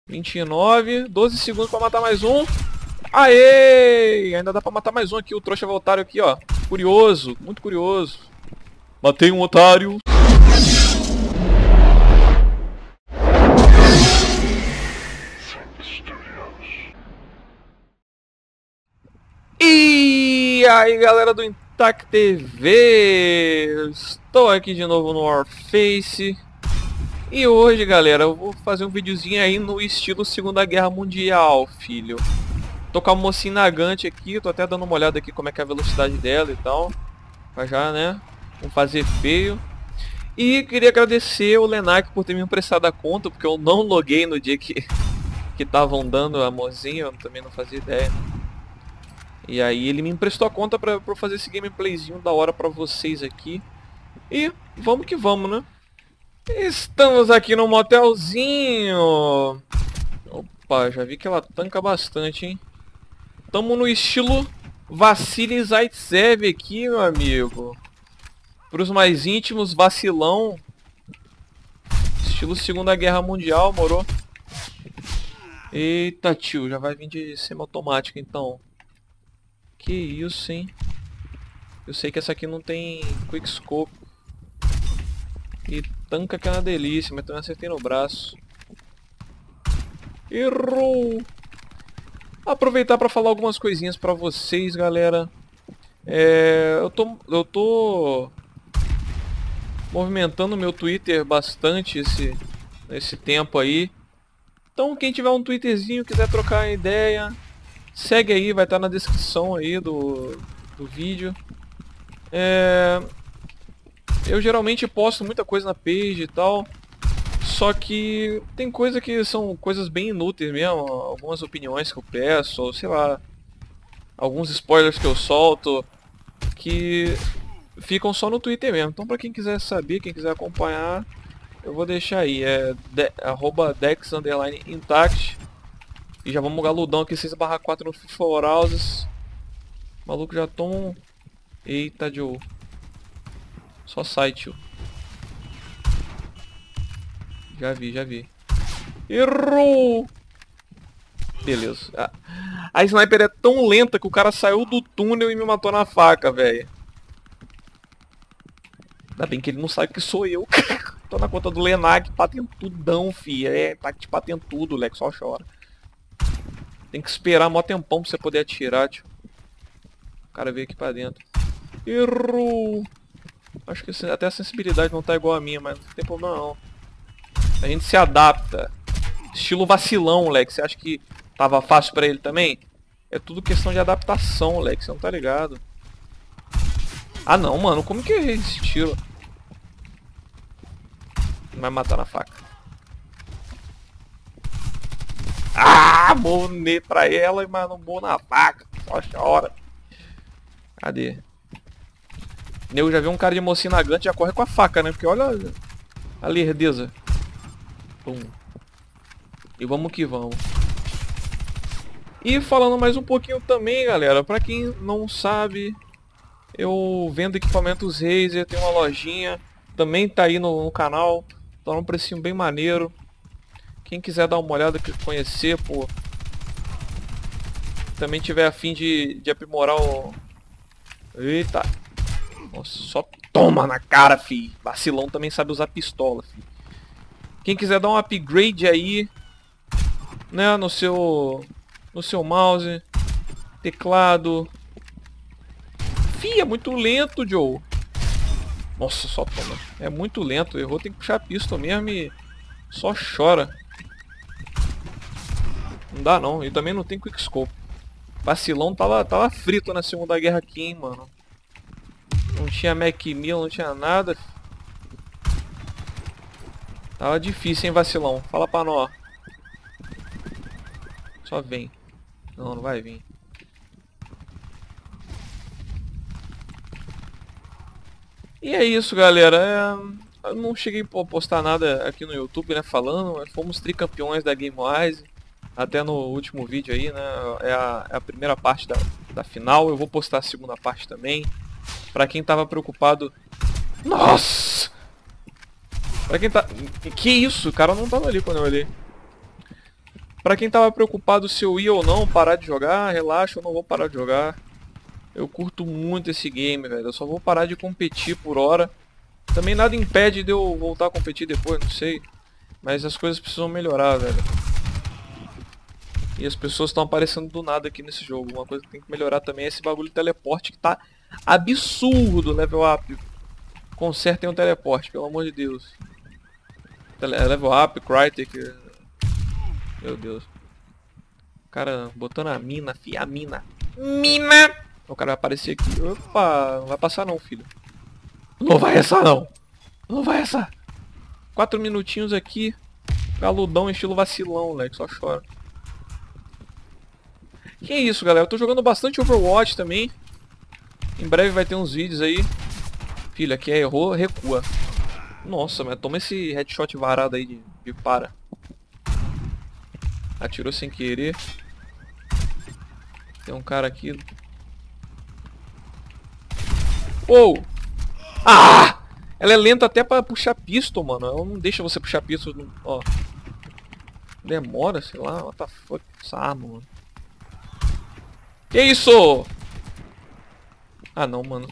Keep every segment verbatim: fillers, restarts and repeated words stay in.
vinte e nove, doze segundos pra matar mais um. Aê! Ainda dá pra matar mais um aqui, o trouxa otário aqui, ó. Curioso, muito curioso. Matei um otário. E aí, galera do Intact T V, estou aqui de novo no Warface. E hoje, galera, eu vou fazer um videozinho aí no estilo Segunda Guerra Mundial, filho. Tô com a mocinha Nagant aqui, tô até dando uma olhada aqui como é que é a velocidade dela e tal. Pra já, né, não fazer feio. E queria agradecer o Lenak por ter me emprestado a conta, porque eu não loguei no dia que que estavam dando a mozinha, eu também não fazia ideia. E aí ele me emprestou a conta pra, pra eu fazer esse gameplayzinho da hora pra vocês aqui. E vamos que vamos, né? Estamos aqui no motelzinho. Opa, já vi que ela tanca bastante, hein? Tamo no estilo Vassili Zaitsev aqui, meu amigo. Pros mais íntimos, vacilão. Estilo Segunda Guerra Mundial, moro? Eita, tio, já vai vir de semi-automática então. Que isso, hein? Eu sei que essa aqui não tem quickscope. E tanca que é uma delícia, mas também acertei no braço. Errou! Aproveitar para falar algumas coisinhas para vocês, galera. É, eu tô, eu tô movimentando meu Twitter bastante esse, esse tempo aí. Então quem tiver um Twitterzinho, quiser trocar ideia, segue aí, vai estar na descrição aí do, do vídeo. É, eu geralmente posto muita coisa na page e tal. Só que tem coisa que são coisas bem inúteis mesmo. Algumas opiniões que eu peço, ou sei lá, alguns spoilers que eu solto, que ficam só no Twitter mesmo. Então pra quem quiser saber, quem quiser acompanhar, eu vou deixar aí. É de, arroba dex underline intact. E já vamos galudão aqui, seis barra quatro no FIFA Houses. Maluco já toma. Eita, Joe. Só sai, tio. Já vi, já vi. Errou! Beleza. A, a sniper é tão lenta que o cara saiu do túnel e me matou na faca, velho. Ainda bem que ele não sabe que sou eu. Tô na conta do Lenak, patentudão, fia. É, tá te patentudo, Lex, só chora. Tem que esperar mó tempão pra você poder atirar, tio. O cara veio aqui pra dentro. Errou! Acho que até a sensibilidade não tá igual a minha, mas não tem problema não. A gente se adapta. Estilo vacilão, Lex. Você acha que tava fácil pra ele também? É tudo questão de adaptação, Lex. Você não tá ligado? Ah não, mano. Como que é esse tiro? Vai matar na faca. Ah! Morro pra ela, mas não morro na faca. Só chora. Cadê? Eu já vi um cara de mocinha na Gant, já corre com a faca, né? Porque olha a lerdeza. Pum. E vamos que vamos. E falando mais um pouquinho também, galera, pra quem não sabe, eu vendo equipamentos Razer, tenho uma lojinha, também tá aí no, no canal, tá num precinho bem maneiro. Quem quiser dar uma olhada, conhecer, pô, também tiver a fim de, de aprimorar o... Eita! Nossa, só toma na cara, fi. Vacilão também sabe usar pistola, fi. Quem quiser dar um upgrade aí, né, no seu no seu mouse, teclado. Fih, é muito lento, Joe. Nossa, só toma. É muito lento, errou, tem que puxar a pistola mesmo e só chora. Não dá não, e também não tem quickscope. Vacilão tava, tava frito na Segunda Guerra aqui, hein, mano. Não tinha Mac mil, não tinha nada. Tava difícil, hein, vacilão. Fala pra nós. Só vem. Não, não vai vir. E é isso, galera. É... Eu não cheguei a postar nada aqui no YouTube, né, falando. Mas fomos tricampeões da GameWise. Até no último vídeo aí, né. É a, é a primeira parte da, da final. Eu vou postar a segunda parte também. Pra quem tava preocupado... Nossa! Pra quem tá... Que isso? O cara não tava ali quando eu olhei. Pra quem tava preocupado se eu ia ou não parar de jogar, relaxa, eu não vou parar de jogar. Eu curto muito esse game, velho. Eu só vou parar de competir por hora. Também nada impede de eu voltar a competir depois, não sei. Mas as coisas precisam melhorar, velho. E as pessoas estão aparecendo do nada aqui nesse jogo. Uma coisa que tem que melhorar também é esse bagulho de teleporte que tá absurdo, level up. Consertem o teleporte, pelo amor de Deus. Tele level up, Crytek. Meu Deus. O cara botando a mina, fi, a mina. Mina! O cara vai aparecer aqui. Opa, não vai passar não, filho. Não vai essa não. Não vai essa. Quatro minutinhos aqui. Galudão, estilo vacilão, moleque. Só chora. Que isso, galera. Eu tô jogando bastante Overwatch também. Em breve vai ter uns vídeos aí. Filho, aqui é errou, recua. Nossa, mas toma esse headshot varado aí de, de para. Atirou sem querer. Tem um cara aqui. Uou! Ah! Ela é lenta até pra puxar pistol, mano. Ela não deixa você puxar pistol. Ó. Demora, sei lá. What the fuck? Essa arma, mano. Que isso? Ah, não, mano.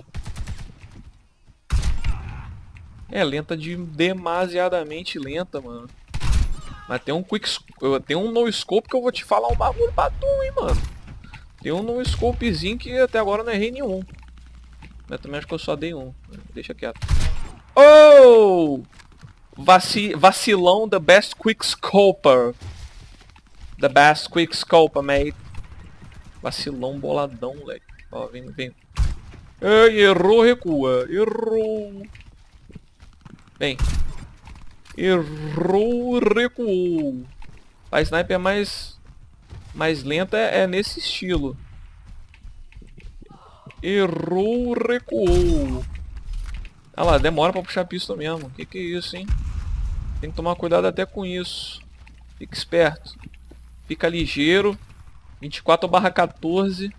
É lenta de demasiadamente lenta, mano. Mas tem um quick, tem um no scope que eu vou te falar um bagulho pra tu, hein, mano. Tem um no scopezinho que até agora eu não errei nenhum. Mas também acho que eu só dei um. Deixa quieto. Oh! Vaci vacilão, the best quick scoper. The best quick scoper, mate. Vacilão boladão, moleque. Ó, vem, vem. Ei, errou, recua. Errou. Vem. Errou, recuou. A sniper é mais mais lenta é nesse estilo. Errou, recuou. Ah lá, demora pra puxar a pista mesmo. Que que é isso, hein? Tem que tomar cuidado até com isso. Fica esperto. Fica ligeiro. vinte e quatro barra quatorze.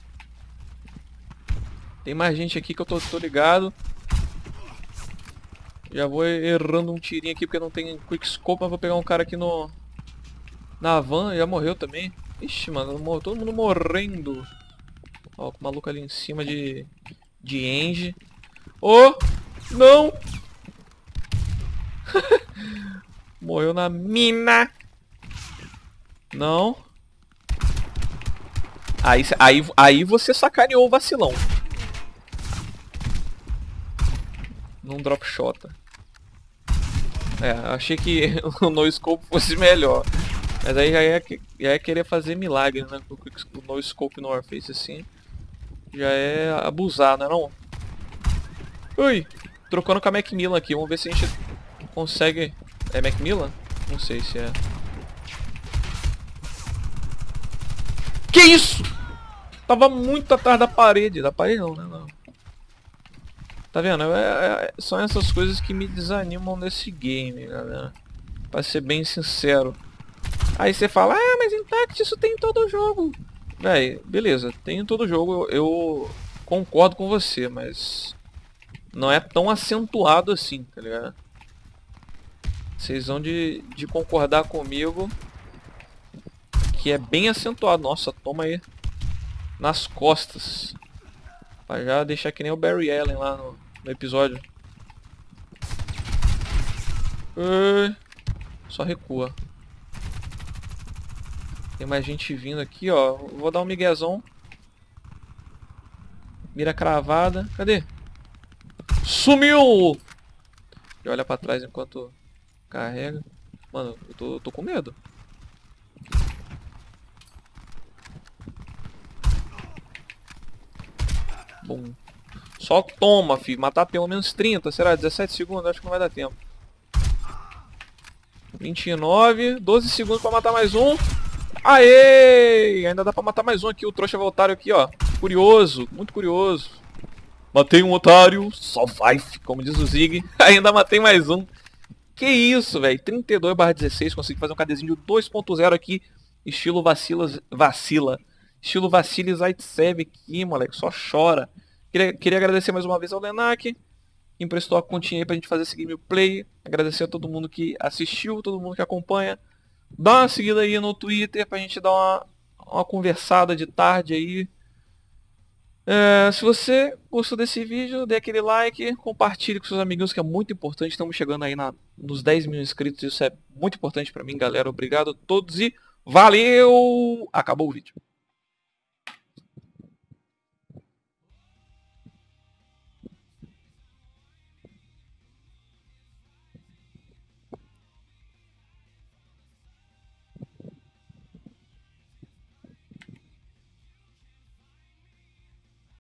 Tem mais gente aqui que eu tô, tô ligado. Já vou errando um tirinho aqui porque não tem quick scope, mas vou pegar um cara aqui no... na van, já morreu também. Ixi, mano, todo mundo morrendo. Ó, o maluco ali em cima de... de Enge. Oh! Não! Morreu na mina! Não. Aí, aí, aí você sacaneou o vacilão. Num drop shot. É, achei que o no scope fosse melhor. Mas aí já ia, já ia querer fazer milagre, né? O no scope no Warface assim. Já é abusar, não é não? Ui! Trocando com a Macmillan aqui. Vamos ver se a gente consegue... É Macmillan? Não sei se é. Que isso? Tava muito atrás da parede. Da parede não, né? Não. Tá vendo? É, é, são essas coisas que me desanimam nesse game, galera. Pra ser bem sincero. Aí você fala, ah, mas Intact isso tem em todo jogo. Véi, beleza, tem em todo jogo, eu, eu concordo com você, mas não é tão acentuado assim, tá ligado? Vocês vão de, de concordar comigo que é bem acentuado. Nossa, toma aí nas costas. Pra já deixar que nem o Barry Allen lá no, no episódio. Uh, só recua. Tem mais gente vindo aqui, ó. Vou dar um miguezão. Mira cravada. Cadê? Sumiu! E olha pra trás enquanto carrega. Mano, eu tô, eu tô com medo. Bom. Só toma, filho. Matar pelo menos trinta. Será? dezessete segundos? Acho que não vai dar tempo. vinte e nove. doze segundos pra matar mais um. Aê! Ainda dá pra matar mais um aqui. O trouxa otário aqui, ó. Curioso. Muito curioso. Matei um otário. Só vai, como diz o Zig. Ainda matei mais um. Que isso, velho. trinta e dois barra dezesseis. Consegui fazer um KDzinho de dois ponto zero aqui. Estilo vacilas, vacila. Estilo Vasily Zaitsev aqui, moleque. Só chora. Queria, queria agradecer mais uma vez ao Lenak, que emprestou a continha aí pra gente fazer esse gameplay. Agradecer a todo mundo que assistiu, todo mundo que acompanha. Dá uma seguida aí no Twitter pra gente dar uma, uma conversada de tarde aí. É, se você gostou desse vídeo, dê aquele like, compartilhe com seus amiguinhos, que é muito importante. Estamos chegando aí na, nos dez mil inscritos, isso é muito importante pra mim, galera. Obrigado a todos e valeu! Acabou o vídeo.